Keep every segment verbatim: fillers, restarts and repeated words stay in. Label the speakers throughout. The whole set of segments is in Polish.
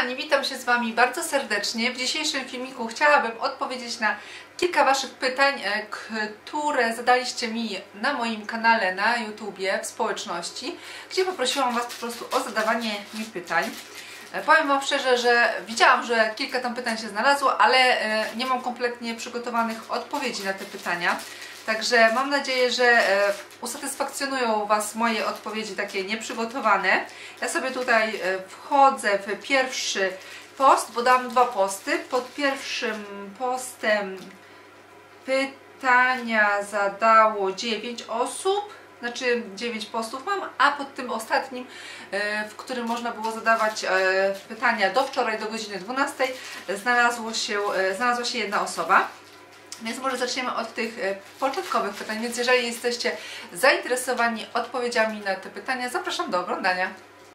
Speaker 1: kochani, witam się z Wami bardzo serdecznie. W dzisiejszym filmiku chciałabym odpowiedzieć na kilka Waszych pytań, które zadaliście mi na moim kanale na YouTubie, w społeczności, gdzie poprosiłam Was po prostu o zadawanie mi pytań. Powiem Wam szczerze, że widziałam, że kilka tam pytań się znalazło, ale nie mam kompletnie przygotowanych odpowiedzi na te pytania. Także mam nadzieję, że usatysfakcjonują Was moje odpowiedzi takie nieprzygotowane. Ja sobie tutaj wchodzę w pierwszy post, bo dam dwa posty. Pod pierwszym postem pytania zadało dziewięć osób, znaczy dziewięć postów mam, a pod tym ostatnim, w którym można było zadawać pytania do wczoraj, do godziny dwunastej, znalazło się, znalazła się jedna osoba. Więc może zaczniemy od tych początkowych pytań, więc jeżeli jesteście zainteresowani odpowiedziami na te pytania, zapraszam do oglądania.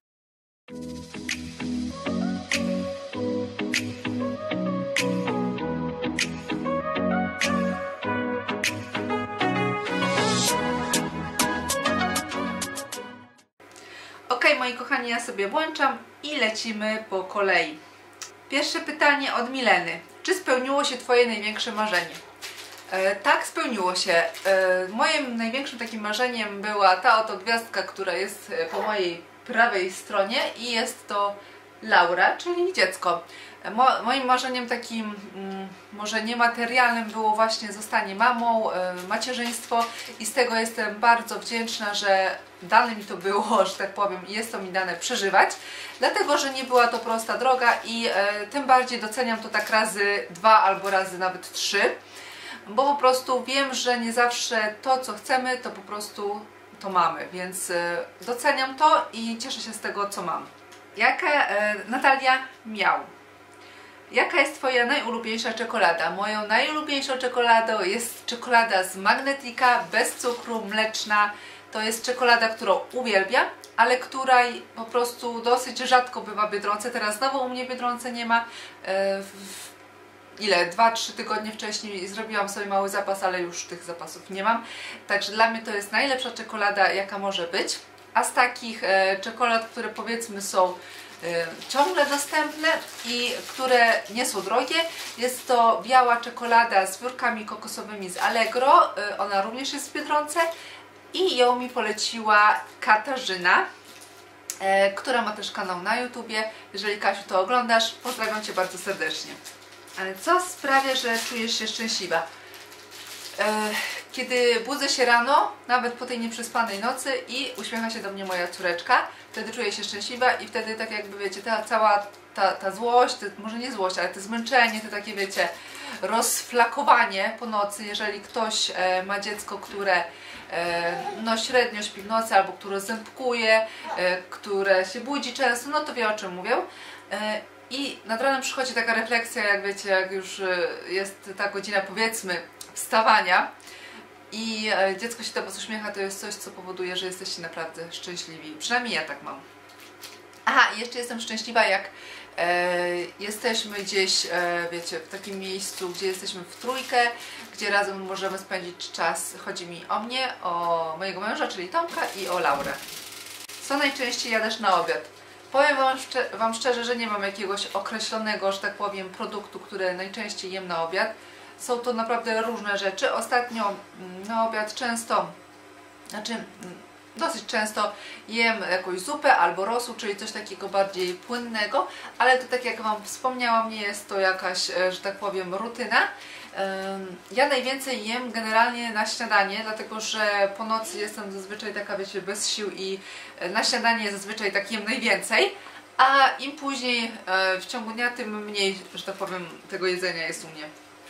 Speaker 1: Ok, moi kochani, ja sobie włączam i lecimy po kolei. Pierwsze pytanie od Mileny. Czy spełniło się Twoje największe marzenie? E, tak, spełniło się. E, moim największym takim marzeniem była ta oto gwiazdka, która jest po mojej prawej stronie i jest to Laura, czyli dziecko. Mo, moim marzeniem takim mm, może niematerialnym było właśnie zostanie mamą, e, macierzyństwo i z tego jestem bardzo wdzięczna, że dane mi to było, że tak powiem, i jest to mi dane przeżywać, dlatego, że nie była to prosta droga i e, tym bardziej doceniam to tak razy dwa albo razy nawet trzy, bo po prostu wiem, że nie zawsze to, co chcemy, to po prostu to mamy, więc e, doceniam to i cieszę się z tego, co mam. Jaka, e, Natalia Miał. Jaka jest Twoja najulubieńsza czekolada? Moją najulubieńszą czekoladą jest czekolada z Magnetika, bez cukru, mleczna. To jest czekolada, którą uwielbiam, ale której po prostu dosyć rzadko bywa w Biedronce. Teraz znowu u mnie w Biedronce nie ma. W ile? dwa trzy tygodnie wcześniej zrobiłam sobie mały zapas, ale już tych zapasów nie mam. Także dla mnie to jest najlepsza czekolada, jaka może być. A z takich e, czekolad, które powiedzmy są e, ciągle dostępne i które nie są drogie, jest to biała czekolada z wiórkami kokosowymi z Allegro. E, ona również jest w Biedronce. I ją mi poleciła Katarzyna, e, która ma też kanał na YouTubie. Jeżeli, Kasiu, to oglądasz, pozdrawiam Cię bardzo serdecznie. Ale co sprawia, że czujesz się szczęśliwa? E, kiedy budzę się rano, nawet po tej nieprzespanej nocy i uśmiecha się do mnie moja córeczka, wtedy czuję się szczęśliwa i wtedy tak jakby, wiecie, ta cała ta, ta złość, te, może nie złość, ale to zmęczenie, to takie, wiecie, rozflakowanie po nocy, jeżeli ktoś e, ma dziecko, które e, no średnio śpi w nocy, albo które ząbkuje, e, które się budzi często, no to wie, o czym mówię. E, I nad ranem przychodzi taka refleksja, jak wiecie, jak już jest ta godzina, powiedzmy, wstawania i e, dziecko się do Was uśmiecha, to jest coś, co powoduje, że jesteście naprawdę szczęśliwi. Przynajmniej ja tak mam. Aha, i jeszcze jestem szczęśliwa, jak e, jesteśmy gdzieś, e, wiecie, w takim miejscu, gdzie jesteśmy w trójkę, gdzie razem możemy spędzić czas. Chodzi mi o mnie, o mojego męża, czyli Tomka, i o Laurę. Co najczęściej jadasz na obiad? Powiem wam, szczer wam szczerze, że nie mam jakiegoś określonego, że tak powiem, produktu, który najczęściej jem na obiad. Są to naprawdę różne rzeczy. Ostatnio na obiad często, znaczy dosyć często jem jakąś zupę albo rosół, czyli coś takiego bardziej płynnego, ale to, tak jak Wam wspomniałam, nie jest to jakaś, że tak powiem, rutyna. Ja najwięcej jem generalnie na śniadanie, dlatego że po nocy jestem zazwyczaj taka, wiecie, bez sił i na śniadanie zazwyczaj tak jem najwięcej, a im później w ciągu dnia, tym mniej, że tak powiem, tego jedzenia jest u mnie.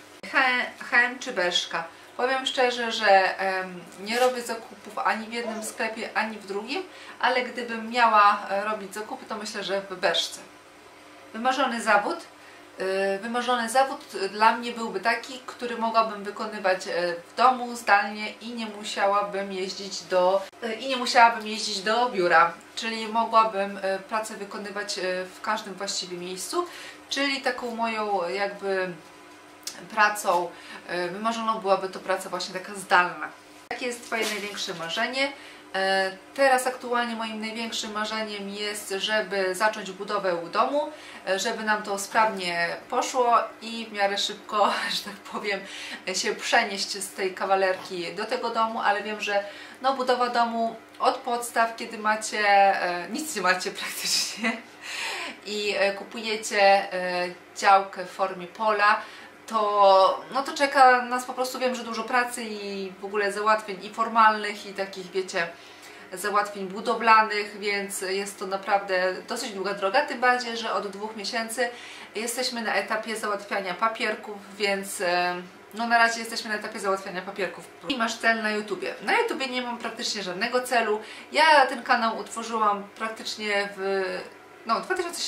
Speaker 1: H M czy Bershka? Powiem szczerze, że em, nie robię zakupów ani w jednym sklepie, ani w drugim, ale gdybym miała robić zakupy, to myślę, że w Bershce. Wymarzony zawód? Yy, wymarzony zawód dla mnie byłby taki, który mogłabym wykonywać w domu, zdalnie i nie musiałabym jeździć do, yy, i nie musiałabym jeździć do biura. Czyli mogłabym yy, pracę wykonywać yy, w każdym właściwie miejscu, czyli taką moją jakby pracą wymarzoną byłaby to praca właśnie taka zdalna. Jakie jest Twoje największe marzenie? Teraz aktualnie moim największym marzeniem jest, żeby zacząć budowę domu, żeby nam to sprawnie poszło i w miarę szybko, że tak powiem, się przenieść z tej kawalerki do tego domu, ale wiem, że no, budowa domu od podstaw, kiedy macie, nic nie macie praktycznie i kupujecie działkę w formie pola, to, no to czeka nas po prostu, wiem, że dużo pracy i w ogóle załatwień i formalnych, i takich, wiecie, załatwień budowlanych, więc jest to naprawdę dosyć długa droga, tym bardziej, że od dwóch miesięcy jesteśmy na etapie załatwiania papierków, więc no na razie jesteśmy na etapie załatwiania papierków. I masz cel na YouTubie. Na YouTubie nie mam praktycznie żadnego celu. Ja ten kanał utworzyłam praktycznie w no, dwa tysiące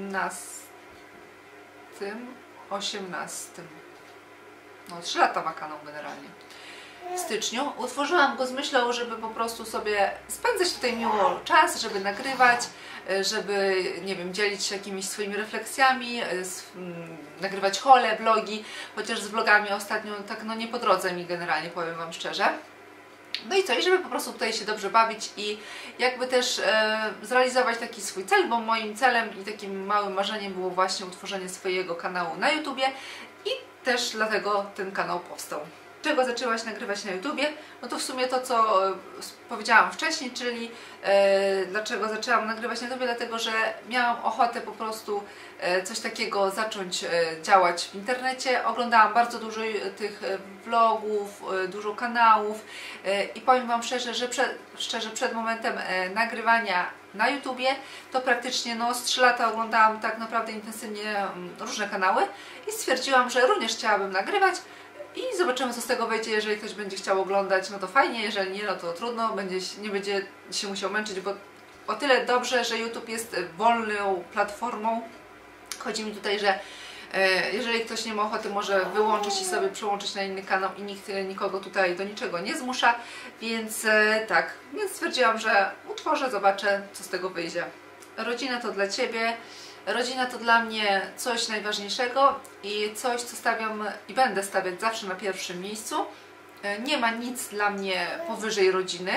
Speaker 1: siedemnastym, osiemnastym. No, trzy lata ma kanał generalnie. W styczniu utworzyłam go z myślą, żeby po prostu sobie spędzać tutaj miło czas, żeby nagrywać, żeby, nie wiem, dzielić się jakimiś swoimi refleksjami, nagrywać hole, vlogi, chociaż z vlogami ostatnio tak no nie po drodze mi generalnie, powiem Wam szczerze. No i co? I żeby po prostu tutaj się dobrze bawić i jakby też e, zrealizować taki swój cel, bo moim celem i takim małym marzeniem było właśnie utworzenie swojego kanału na YouTubie i też dlatego ten kanał powstał. Czego zaczęłaś nagrywać na YouTubie? No to w sumie to, co e, powiedziałam wcześniej, czyli e, dlaczego zaczęłam nagrywać na YouTubie, dlatego że miałam ochotę po prostu e, coś takiego zacząć e, działać w internecie. Oglądałam bardzo dużo e, tych e, vlogów, e, dużo kanałów e, i powiem Wam szczerze, że przed, szczerze przed momentem e, nagrywania na YouTubie to praktycznie no, z trzy lata oglądałam tak naprawdę intensywnie m, różne kanały i stwierdziłam, że również chciałabym nagrywać. I zobaczymy, co z tego wyjdzie. Jeżeli ktoś będzie chciał oglądać, no to fajnie, jeżeli nie, no to trudno, będzie, nie będzie się musiał męczyć, bo o tyle dobrze, że YouTube jest wolną platformą. Chodzi mi tutaj, że e, jeżeli ktoś nie ma ochoty, może wyłączyć i sobie przełączyć na inny kanał i nikt nikogo tutaj do niczego nie zmusza, więc e, tak, więc stwierdziłam, że utworzę, zobaczę, co z tego wyjdzie. Rodzina to dla Ciebie. Rodzina to dla mnie coś najważniejszego i coś, co stawiam i będę stawiać zawsze na pierwszym miejscu. Nie ma nic dla mnie powyżej rodziny.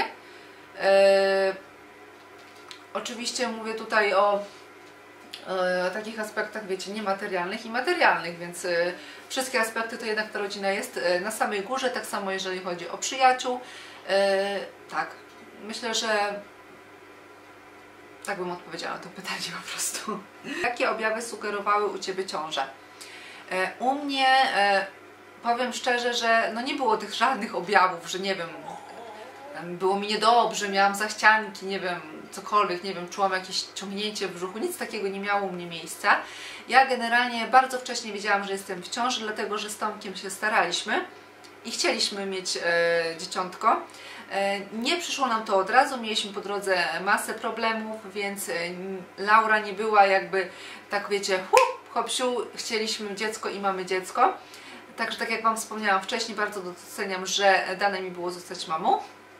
Speaker 1: E, oczywiście mówię tutaj o, o takich aspektach, wiecie, niematerialnych i materialnych, więc e, wszystkie aspekty to jednak ta rodzina jest na samej górze, tak samo jeżeli chodzi o przyjaciół. E, tak, myślę, że tak bym odpowiedziała na to pytanie po prostu. Jakie objawy sugerowały u Ciebie ciążę? E, u mnie, e, powiem szczerze, że no nie było tych żadnych objawów, że nie wiem, było mi niedobrze, miałam zachcianki, nie wiem, cokolwiek, nie wiem, czułam jakieś ciągnięcie w brzuchu, nic takiego nie miało u mnie miejsca. Ja generalnie bardzo wcześnie wiedziałam, że jestem w ciąży, dlatego że z Tomkiem się staraliśmy i chcieliśmy mieć e, dzieciątko. Nie przyszło nam to od razu, mieliśmy po drodze masę problemów, więc Laura nie była jakby, tak wiecie, hup, hop-siu, chcieliśmy dziecko i mamy dziecko. Także tak jak Wam wspomniałam wcześniej, bardzo doceniam, że dane mi było zostać mamą.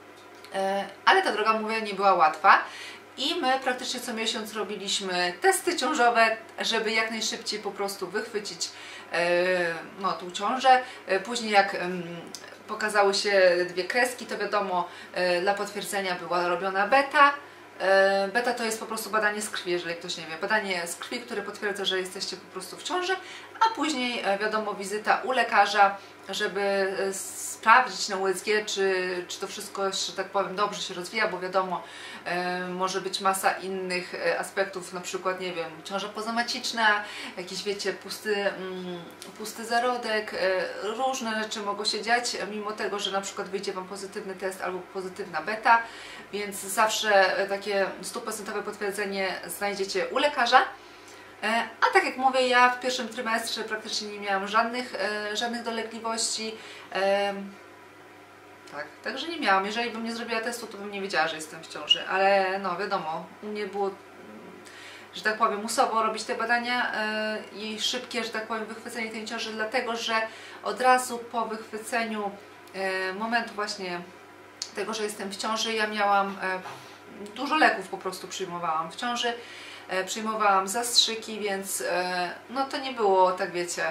Speaker 1: Ale ta droga, mówię, nie była łatwa. I my praktycznie co miesiąc robiliśmy testy ciążowe, żeby jak najszybciej po prostu wychwycić no, tą ciążę. Później jak pokazały się dwie kreski, to wiadomo, dla potwierdzenia była robiona beta. Beta to jest po prostu badanie z krwi, jeżeli ktoś nie wie. Badanie z krwi, które potwierdza, że jesteście po prostu w ciąży, a później wiadomo wizyta u lekarza, żeby sprawdzić na U S G, czy, czy to wszystko, że tak powiem, dobrze się rozwija, bo wiadomo, e, może być masa innych aspektów, na przykład, nie wiem, ciąża pozamaciczna, jakieś, wiecie, pusty, mm, pusty zarodek, e, różne rzeczy mogą się dziać, mimo tego, że na przykład wyjdzie Wam pozytywny test albo pozytywna beta, więc zawsze takie stuprocentowe potwierdzenie znajdziecie u lekarza. A tak jak mówię, ja w pierwszym trymestrze praktycznie nie miałam żadnych, e, żadnych dolegliwości. E, tak, także nie miałam. Jeżeli bym nie zrobiła testu, to bym nie wiedziała, że jestem w ciąży. Ale no wiadomo, u mnie było, że tak powiem, musowo robić te badania e, i szybkie, że tak powiem, wychwycenie tej ciąży, dlatego że od razu po wychwyceniu e, momentu właśnie tego, że jestem w ciąży, ja miałam e, dużo leków po prostu przyjmowałam w ciąży. Przyjmowałam zastrzyki, więc no to nie było, tak wiecie,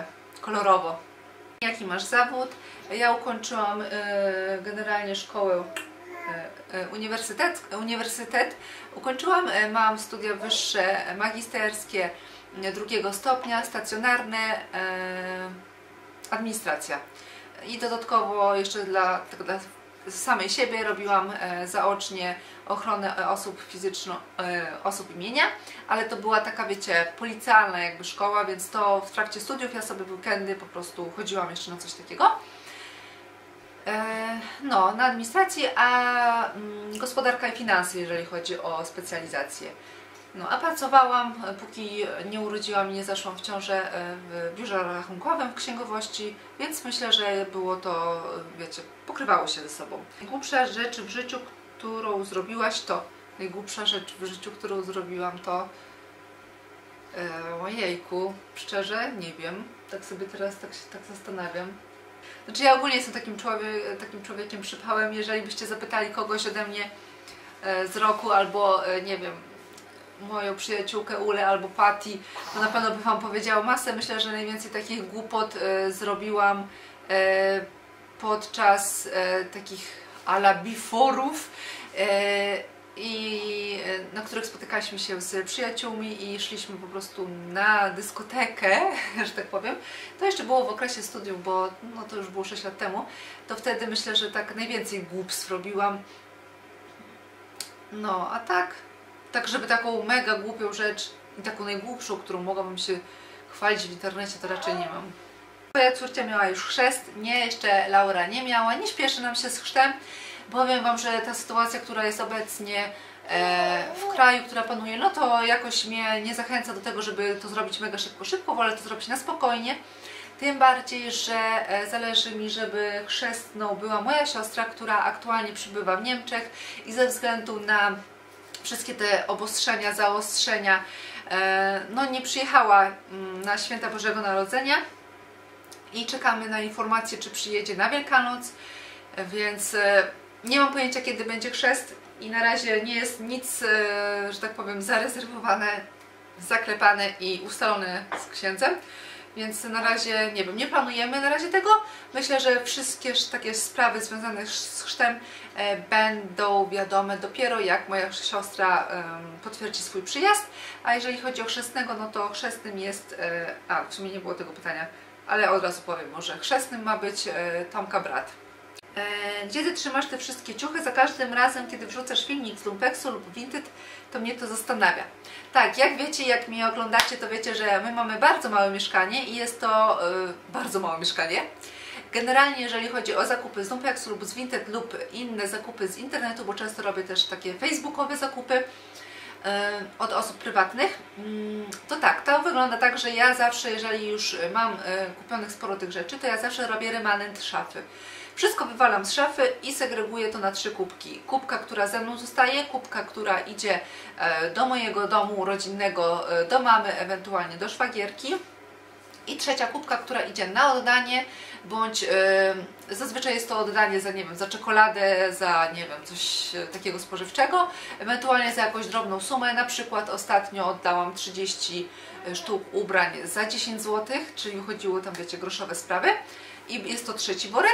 Speaker 1: kolorowo. Jaki masz zawód? Ja ukończyłam generalnie szkołę uniwersytet, uniwersytet ukończyłam, mam studia wyższe magisterskie drugiego stopnia, stacjonarne, administracja. I dodatkowo jeszcze dla, dla samej siebie robiłam zaocznie ochronę osób fizyczno, osób imienia, ale to była taka, wiecie, policjalna jakby szkoła, więc to w trakcie studiów ja sobie w weekendy po prostu chodziłam jeszcze na coś takiego. No, na administrację, a gospodarka i finanse, jeżeli chodzi o specjalizację. No, a pracowałam, póki nie urodziłam i nie zaszłam w ciążę, w biurze rachunkowym, w księgowości, więc myślę, że było to, wiecie, pokrywało się ze sobą. Najgłupsza rzecz w życiu, którą zrobiłaś, to najgłupsza rzecz w życiu, którą zrobiłam, to e, ojejku, szczerze, nie wiem, tak sobie teraz tak się tak zastanawiam. Znaczy ja ogólnie jestem takim, człowiek, takim człowiekiem przypałem, jeżeli byście zapytali kogoś ode mnie e, z roku albo, e, nie wiem, moją przyjaciółkę Ulę albo Patty, to na pewno by Wam powiedziała masę. Myślę, że najwięcej takich głupot e, zrobiłam e, podczas e, takich ala before'ów, e, i na których spotykaliśmy się z przyjaciółmi i szliśmy po prostu na dyskotekę, że tak powiem. To jeszcze było w okresie studiów, bo no to już było sześć lat temu. To wtedy myślę, że tak najwięcej głupstw robiła. No, a tak, tak żeby taką mega głupią rzecz i taką najgłupszą, którą mogłabym się chwalić w internecie, to raczej nie mam. Moja córcia miała już chrzest, nie, jeszcze Laura nie miała, nie śpieszy nam się z chrztem. Powiem Wam, że ta sytuacja, która jest obecnie e, w kraju, która panuje, no to jakoś mnie nie zachęca do tego, żeby to zrobić mega szybko, szybko, wolę to zrobić na spokojnie. Tym bardziej, że e, zależy mi, żeby chrzestną była moja siostra, która aktualnie przybywa w Niemczech i ze względu na wszystkie te obostrzenia, zaostrzenia, e, no nie przyjechała mm, na święta Bożego Narodzenia i czekamy na informację, czy przyjedzie na Wielkanoc, więc e, nie mam pojęcia, kiedy będzie chrzest i na razie nie jest nic, e, że tak powiem, zarezerwowane, zaklepane i ustalone z księdzem. Więc na razie, nie wiem, nie planujemy na razie tego. Myślę, że wszystkie takie sprawy związane z chrztem e, będą wiadome dopiero jak moja siostra e, potwierdzi swój przyjazd. A jeżeli chodzi o chrzestnego, no to chrzestnym jest, e, a w sumie nie było tego pytania, ale od razu powiem może, chrzestnym ma być e, Tomka brat. E, gdzie Ty trzymasz te wszystkie ciuchy? Za każdym razem, kiedy wrzucasz filmik z Lumpeksu lub Vinted, to mnie to zastanawia. Tak, jak wiecie, jak mnie oglądacie, to wiecie, że my mamy bardzo małe mieszkanie i jest to yy, bardzo małe mieszkanie. Generalnie, jeżeli chodzi o zakupy z Lumpeksu lub z Vinted lub inne zakupy z internetu, bo często robię też takie facebookowe zakupy yy, od osób prywatnych, yy, to tak, to wygląda tak, że ja zawsze, jeżeli już mam yy, kupionych sporo tych rzeczy, to ja zawsze robię remanent szafy. Wszystko wywalam z szafy i segreguję to na trzy kubki. Kubka, która ze mną zostaje, kubka, która idzie do mojego domu rodzinnego, do mamy, ewentualnie do szwagierki, i trzecia kubka, która idzie na oddanie, bądź yy, zazwyczaj jest to oddanie za, nie wiem, za czekoladę, za, nie wiem, coś takiego spożywczego, ewentualnie za jakąś drobną sumę. Na przykład ostatnio oddałam trzydzieści sztuk ubrań za dziesięć złotych, czyli wychodziło tam, wiecie, groszowe sprawy, i jest to trzeci worek.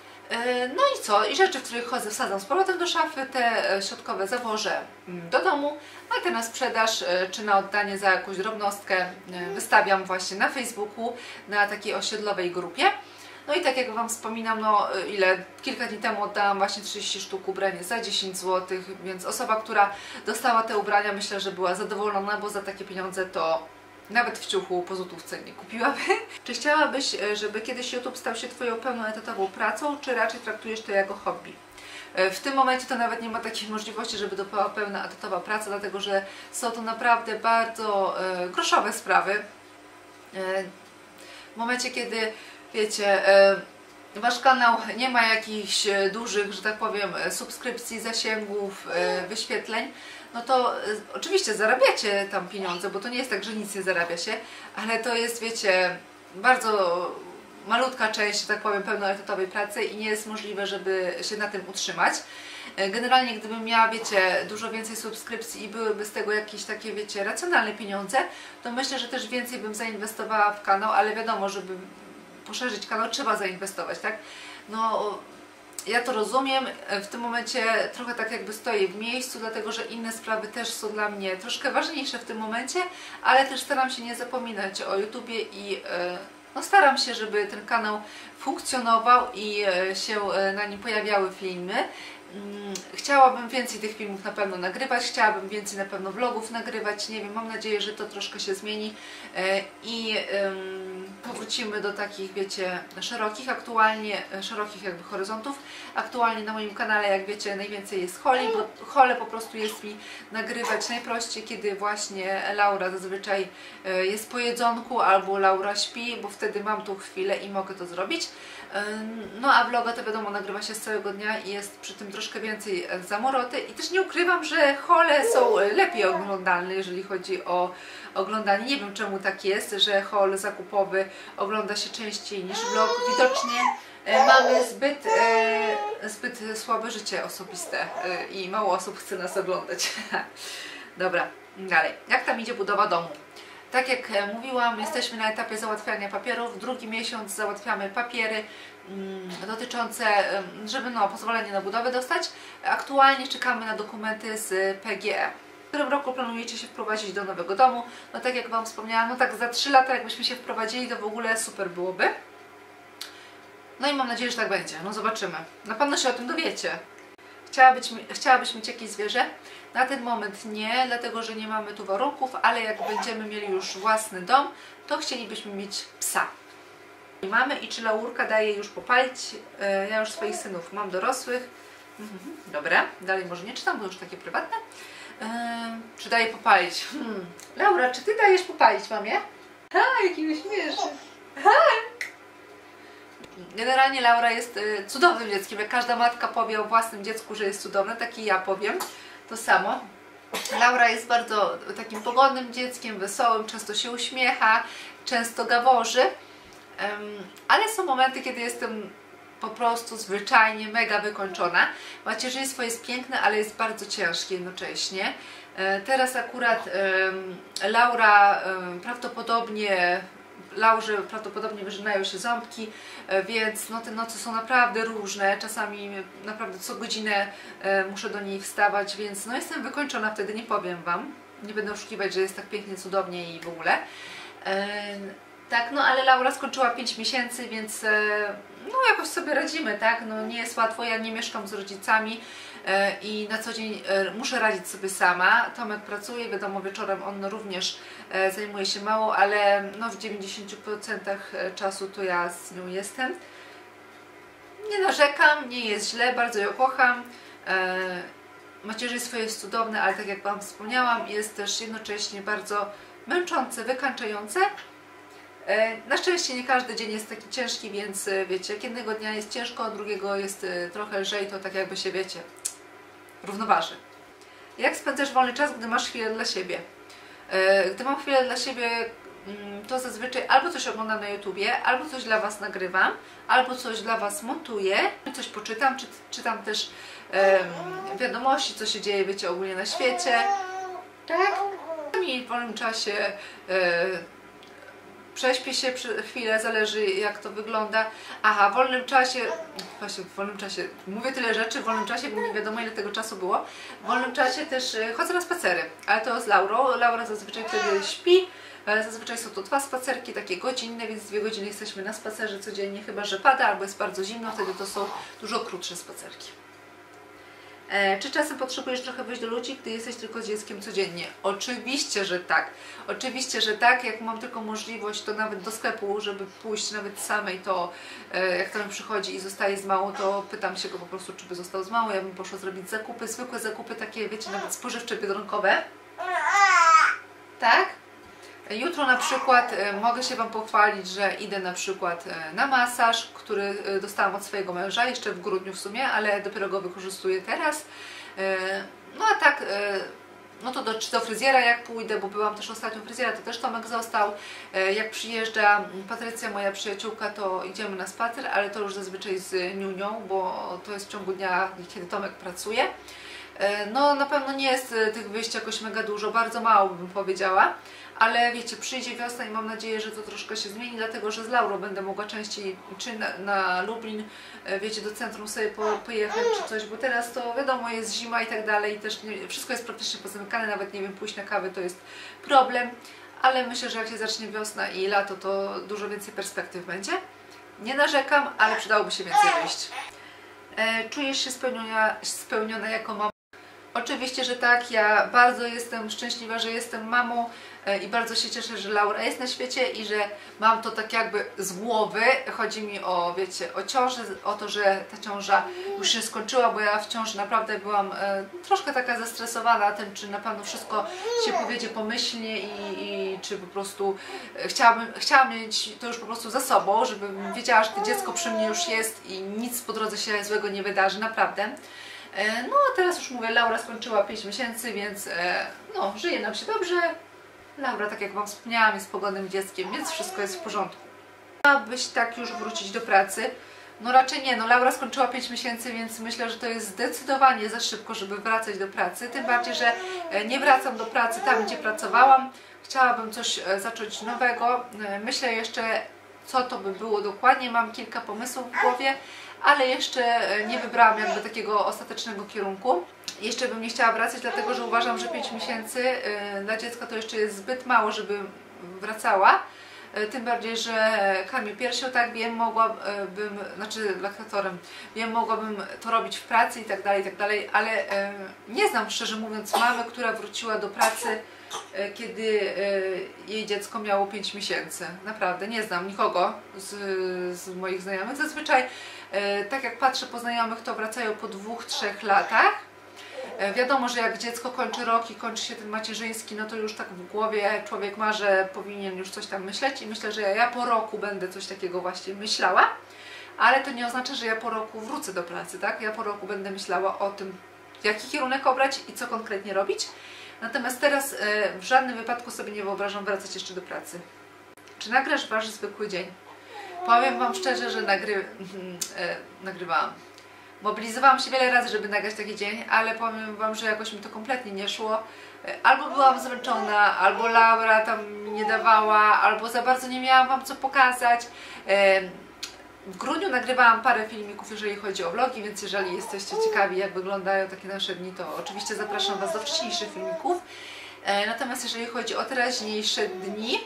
Speaker 1: No i co? I rzeczy, w których chodzę, wsadzam z powrotem do szafy, te środkowe zawożę do domu, a te na sprzedaż czy na oddanie za jakąś drobnostkę wystawiam właśnie na Facebooku, na takiej osiedlowej grupie. No i tak jak Wam wspominam, no ile, kilka dni temu oddałam właśnie trzydzieści sztuk ubrań za dziesięć złotych, więc osoba, która dostała te ubrania, myślę, że była zadowolona, bo za takie pieniądze to nawet w ciuchu po złotówce nie kupiłaby. Czy chciałabyś, żeby kiedyś YouTube stał się Twoją pełnoetatową pracą, czy raczej traktujesz to jako hobby? W tym momencie to nawet nie ma takiej możliwości, żeby to była pełna etatowa praca, dlatego że są to naprawdę bardzo e, groszowe sprawy. E, w momencie, kiedy, wiecie, e, Wasz kanał nie ma jakichś dużych, że tak powiem, subskrypcji, zasięgów, e, wyświetleń, no to y, oczywiście zarabiacie tam pieniądze, bo to nie jest tak, że nic nie zarabia się, ale to jest, wiecie, bardzo malutka część, że tak powiem, pełnoetatowej pracy i nie jest możliwe, żeby się na tym utrzymać. Generalnie, gdybym miała, wiecie, dużo więcej subskrypcji i byłyby z tego jakieś takie, wiecie, racjonalne pieniądze, to myślę, że też więcej bym zainwestowała w kanał, ale wiadomo, żeby poszerzyć kanał, trzeba zainwestować, tak? No, ja to rozumiem, w tym momencie trochę tak jakby stoję w miejscu, dlatego że inne sprawy też są dla mnie troszkę ważniejsze w tym momencie, ale też staram się nie zapominać o YouTubie i no, staram się, żeby ten kanał funkcjonował i się na nim pojawiały filmy. Chciałabym więcej tych filmów na pewno nagrywać, chciałabym więcej na pewno vlogów nagrywać, nie wiem, mam nadzieję, że to troszkę się zmieni i powrócimy do takich, wiecie, szerokich aktualnie, szerokich jakby horyzontów. Aktualnie na moim kanale, jak wiecie, najwięcej jest holi, bo hole po prostu jest mi nagrywać najprościej, kiedy właśnie Laura zazwyczaj jest po jedzonku albo Laura śpi, bo wtedy mam tu chwilę i mogę to zrobić. No a vloga to wiadomo nagrywa się z całego dnia i jest przy tym troszkę więcej zamoroty i też nie ukrywam, że hole są lepiej oglądalne, jeżeli chodzi o oglądanie. Nie wiem czemu tak jest, że haul zakupowy ogląda się częściej niż vlog. Widocznie mamy zbyt, e, zbyt słabe życie osobiste e, i mało osób chce nas oglądać. Dobra, dalej. Jak tam idzie budowa domu? Tak jak mówiłam, jesteśmy na etapie załatwiania papierów. Drugi miesiąc załatwiamy papiery mm, dotyczące, żeby no, pozwolenie na budowę dostać. Aktualnie czekamy na dokumenty z P G E. W którym roku planujecie się wprowadzić do nowego domu? No tak jak Wam wspomniałam, no tak za trzy lata jakbyśmy się wprowadzili, to w ogóle super byłoby. No i mam nadzieję, że tak będzie. No zobaczymy. Na pewno się o tym dowiecie. Chciałabyś, chciałabyś mieć jakieś zwierzę? Na ten moment nie, dlatego że nie mamy tu warunków, ale jak będziemy mieli już własny dom, to chcielibyśmy mieć psa. I mamy i czy Laurka daje już popalić? Ja już swoich synów mam dorosłych. Mhm, dobra, dalej może nie czytam, bo już takie prywatne. Yy, czy daje popalić? Hmm. Laura, czy ty dajesz popalić mamie? Ha, jaki uśmieszny. Ha! Generalnie Laura jest y, cudownym dzieckiem. Jak każda matka powie o własnym dziecku, że jest cudowne, tak i ja powiem to samo. Laura jest bardzo takim pogodnym dzieckiem, wesołym, często się uśmiecha, często gaworzy, ym, ale są momenty, kiedy jestem po prostu zwyczajnie mega wykończona. Macierzyństwo jest piękne, ale jest bardzo ciężkie jednocześnie. Y, teraz akurat y, Laura y, prawdopodobnie Laurze prawdopodobnie wyżynają się ząbki, więc no, te noce są naprawdę różne, czasami naprawdę co godzinę e, muszę do niej wstawać, więc no, jestem wykończona wtedy, nie powiem Wam. Nie będę oszukiwać, że jest tak pięknie, cudownie i w ogóle. E, tak, no ale Laura skończyła pięć miesięcy, więc e, no jakoś sobie radzimy, tak? No nie jest łatwo, ja nie mieszkam z rodzicami e, i na co dzień e, muszę radzić sobie sama. Tomek pracuje, wiadomo, wieczorem on również e, zajmuje się mało, ale no w dziewięćdziesięciu procentach czasu to ja z nią jestem. Nie narzekam, nie jest źle, bardzo ją kocham. E, macierzyństwo jest cudowne, ale tak jak Wam wspomniałam, jest też jednocześnie bardzo męczące, wykańczające. Na szczęście nie każdy dzień jest taki ciężki, więc wiecie, jak jednego dnia jest ciężko, a drugiego jest trochę lżej, to tak jakby się, wiecie, równoważy. Jak spędzasz wolny czas, gdy masz chwilę dla siebie? Gdy mam chwilę dla siebie, to zazwyczaj albo coś oglądam na YouTubie, albo coś dla Was nagrywam, albo coś dla Was montuję, coś poczytam, czy, czytam też um, wiadomości, co się dzieje, wiecie, ogólnie na świecie. Tak? I w wolnym czasie e, prześpię się chwilę, zależy jak to wygląda. Aha, w wolnym czasie, właśnie w wolnym czasie, mówię tyle rzeczy, w wolnym czasie, bo nie wiadomo ile tego czasu było. W wolnym czasie też chodzę na spacery, ale to z Laurą. Laura zazwyczaj wtedy śpi. Zazwyczaj są to dwa spacerki, takie godzinne, więc dwie godziny jesteśmy na spacerze codziennie, chyba że pada albo jest bardzo zimno, wtedy to są dużo krótsze spacerki. E, czy czasem potrzebujesz trochę wyjść do ludzi, gdy jesteś tylko z dzieckiem codziennie? Oczywiście, że tak. Oczywiście, że tak. Jak mam tylko możliwość, to nawet do sklepu, żeby pójść nawet samej, to e, jak tam przychodzi i zostaje z małą, to pytam się go po prostu, czy by został z małą. Ja bym poszła zrobić zakupy, zwykłe zakupy, takie, wiecie, nawet spożywcze, biedronkowe. Tak? Jutro na przykład e, mogę się Wam pochwalić, że idę na przykład e, na masaż, który e, dostałam od swojego męża, jeszcze w grudniu w sumie, ale dopiero go wykorzystuję teraz. E, no a tak, e, no to do, czy do fryzjera jak pójdę, bo byłam też ostatnio fryzjera, to też Tomek został. E, jak przyjeżdża Patrycja, moja przyjaciółka, to idziemy na spacer, ale to już zazwyczaj z Niunią, bo to jest w ciągu dnia, kiedy Tomek pracuje. No na pewno nie jest tych wyjść jakoś mega dużo, bardzo mało bym powiedziała, ale wiecie, przyjdzie wiosna i mam nadzieję, że to troszkę się zmieni, dlatego że z Laurą będę mogła częściej czy na, na Lublin, wiecie, do centrum sobie po, pojechać czy coś, bo teraz to wiadomo, jest zima i tak dalej i też nie, wszystko jest praktycznie pozamykane, nawet nie wiem, pójść na kawę to jest problem, ale myślę, że jak się zacznie wiosna i lato, to dużo więcej perspektyw będzie. Nie narzekam, ale przydałoby się więcej wyjść. E, czujesz się spełniona, spełniona jako mama? Oczywiście, że tak. Ja bardzo jestem szczęśliwa, że jestem mamą e, i bardzo się cieszę, że Laura jest na świecie i że mam to tak jakby z głowy. Chodzi mi o, wiecie, o ciążę, o to, że ta ciąża już się skończyła, bo ja w ciąży naprawdę byłam e, troszkę taka zestresowana tym, czy na pewno wszystko się powiedzie pomyślnie i, i czy po prostu e, chciałabym, chciałam mieć to już po prostu za sobą, żebym wiedziała, że to dziecko przy mnie już jest i nic po drodze się złego nie wydarzy, naprawdę. No a teraz już mówię, Laura skończyła pięć miesięcy, więc no, żyje nam się dobrze. Laura, tak jak Wam wspomniałam, jest pogodnym dzieckiem, więc wszystko jest w porządku. Miałabyś tak już wrócić do pracy? No raczej nie, no Laura skończyła pięć miesięcy, więc myślę, że to jest zdecydowanie za szybko, żeby wracać do pracy. Tym bardziej, że nie wracam do pracy tam, gdzie pracowałam. Chciałabym coś zacząć nowego. Myślę jeszcze, co to by było dokładnie. Mam kilka pomysłów w głowie, ale jeszcze nie wybrałam jakby takiego ostatecznego kierunku. Jeszcze bym nie chciała wracać, dlatego że uważam, że pięć miesięcy dla dziecka to jeszcze jest zbyt mało, żeby wracała. Tym bardziej, że karmię piersią, tak, wiem, mogłabym, znaczy laktatorem, wiem, mogłabym to robić w pracy i tak dalej, i tak dalej, ale nie znam, szczerze mówiąc, mamy, która wróciła do pracy, kiedy jej dziecko miało pięć miesięcy. Naprawdę, nie znam nikogo z, z moich znajomych. Zazwyczaj, tak jak patrzę po znajomych, to wracają po dwóch, trzech latach. Wiadomo, że jak dziecko kończy rok i kończy się ten macierzyński, no to już tak w głowie człowiek ma, że powinien już coś tam myśleć i myślę, że ja po roku będę coś takiego właśnie myślała, ale to nie oznacza, że ja po roku wrócę do pracy, tak? Ja po roku będę myślała o tym, jaki kierunek obrać i co konkretnie robić. Natomiast teraz w żadnym wypadku sobie nie wyobrażam wracać jeszcze do pracy. Czy nagrasz Wasz zwykły dzień? Powiem Wam szczerze, że nagry... nagrywałam. Mobilizowałam się wiele razy, żeby nagrać taki dzień, ale powiem Wam, że jakoś mi to kompletnie nie szło. Albo byłam zmęczona, albo Laura tam mi nie dawała, albo za bardzo nie miałam Wam co pokazać. W grudniu nagrywałam parę filmików, jeżeli chodzi o vlogi, więc jeżeli jesteście ciekawi, jak wyglądają takie nasze dni, to oczywiście zapraszam Was do wcześniejszych filmików. Natomiast jeżeli chodzi o teraźniejsze dni,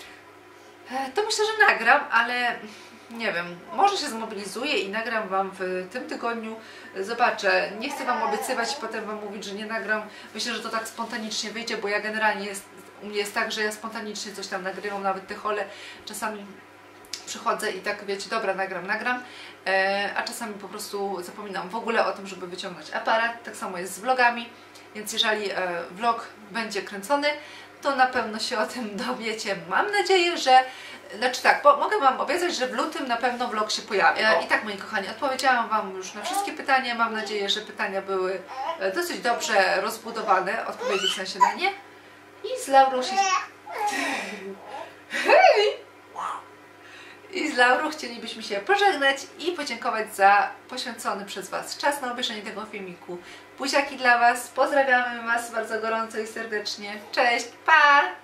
Speaker 1: to myślę, że nagram, ale nie wiem, może się zmobilizuję i nagram Wam w tym tygodniu. Zobaczę, nie chcę Wam obiecywać i potem Wam mówić, że nie nagram. Myślę, że to tak spontanicznie wyjdzie, bo ja generalnie jest, u mnie jest tak, że ja spontanicznie coś tam nagrywam, nawet te hole czasami przychodzę i tak wiecie, dobra, nagram, nagram, e, a czasami po prostu zapominam w ogóle o tym, żeby wyciągnąć aparat. Tak samo jest z vlogami, więc jeżeli e, vlog będzie kręcony, to na pewno się o tym dowiecie. Mam nadzieję, że Znaczy tak, bo mogę Wam obiecać, że w lutym na pewno vlog się pojawi. I tak, moi kochani, odpowiedziałam Wam już na wszystkie pytania. Mam nadzieję, że pytania były dosyć dobrze rozbudowane, odpowiedzieć na śniadanie. I z Laurą się... Hej! I z Laurą chcielibyśmy się pożegnać i podziękować za poświęcony przez Was czas na obejrzenie tego filmiku. Buziaki dla Was, pozdrawiamy Was bardzo gorąco i serdecznie. Cześć, pa!